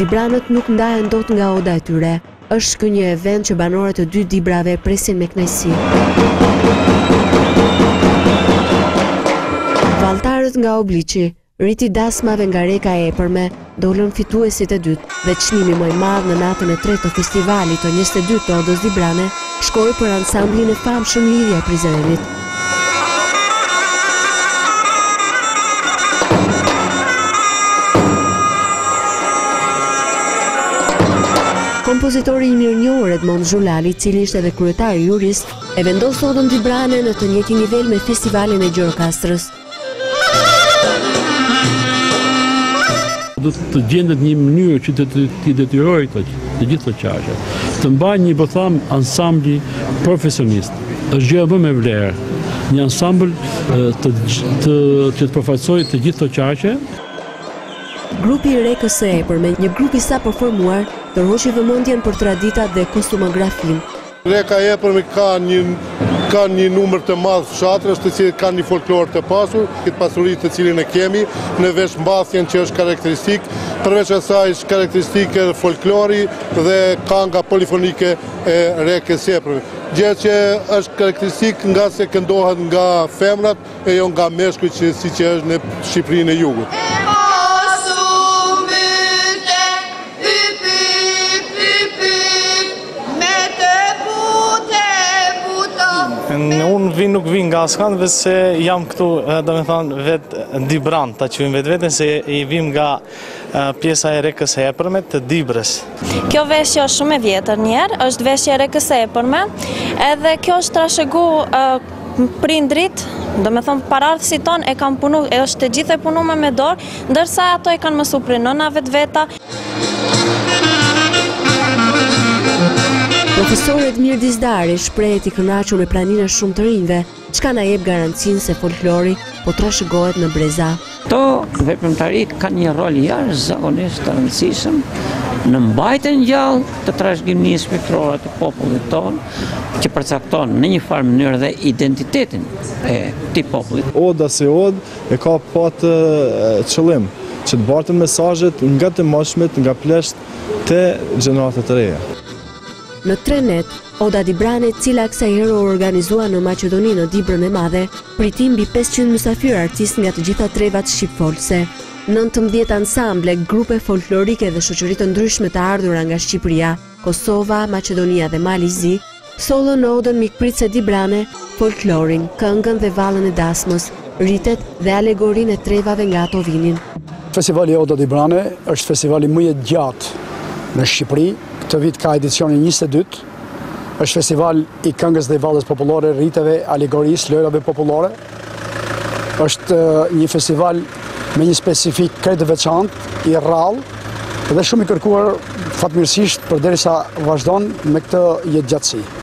Dibranët nuk ndahen dot nga oda e tyre. Është ky një event që banorët e dy dibrave presin me kënaqësi. Valltarët nga Obliqi, rriti dasmave nga Reka e Epërme, dolën fituesit e dytë dhe çmimi më i madh në natën e tretë të festivalit të 22 të Odës Dibrane shkoi për ansamblin e famshëm Lidhja e Prizrenit. Kompozitori i mirënjohur Edmond Xhulali, i cili ishte edhe kryetari jurist, e vendos Odën Dibrane në të njëjtin nivel me festivalin e Gjirokastrës. Do të gjendet një mënyrë që të detyrojë të gjithë të qashe. Të mbajë një ansambli profesionist. Është gjë më me vlerë. Një ansambl që të përfaqësojë të gjithë të qashe. Grupi i Rekës së Epërme, një grup i sapo formuar, tërhoqi vëmendjen për traditat dhe kostumografin. Reka e Epërme ka një numër të madh fshatrës të cilët kanë një folklor të pasur, këtë pasuri të cilin e kemi, në veshmbathjen që është karakteristik, përveç asaj është karakteristike folklori dhe kanga polifonike e Rekës së Epërme. Gjë që është karakteristik nga se këndohet nga femrat e jo nga meshkujt siç është në Shqipërinë e Jugut. Unë nuk vin nga askan, vetë se jam këtu, do me thonë, vetë Dibran, ta quim vetën se i vim nga pjesa e Rekës së Epërme të Dibrës. Kjo veshje është shumë e vjetër njerë, është veshje e Rekës së Epërme, edhe kjo është trashëgu prindrit, do me thonë parardhësit tonë e kanë punu, është të gjithë e punuar me dorë, ndërsa ato e kanë mësuar prej nënave të veta. Profesor Edmir Dizdari shprehet i kënaqur me praninë e shumë të rinjve, çka na jep garancinë se folklori po trashëgohet në breza. Këto veprimtarit kanë një rol jashtëzakonisht të rëndësishëm në mbajtjen gjallë të trashëgimisë shpirtërore të popullit tonë, që përcakton në një farë mënyrë dhe identitetin e këtij populli. Oda si odë e ka patë qëllim që të bartën mesazhet nga të mëshmet, nga plesht të gjeneratat të reja. Në Trenet, Oda Dibrane, cila kësaj herë organizua në Maqedoni në Dibrën e Madhe, priti mbi 500 mysafir artistë nga të gjitha trevat shqipfolse. 19 ansamble, grupe folklorike dhe shoqëri të ndryshme të ardhura nga Shqipëria, Kosova, Maqedonia dhe Malizi, sollën në Odën mikpritse Dibrane, folklorin, këngën dhe vallën e dasmës, ritet dhe alegorinë e trevave nga ato vinin. Festivali Oda Dibrane është festivali më i gjatë në Shqipëri. Këtë vit ka edicionin 22, është festival i këngës dhe i vallës popullore, riteve, alegorisë, lojrave popullore. Është një festival me një specifik krejt të veçantë, i rrallë dhe shumë i kërkuar fatmirësisht përderisa vazhdon me këtë jetëgjatësi.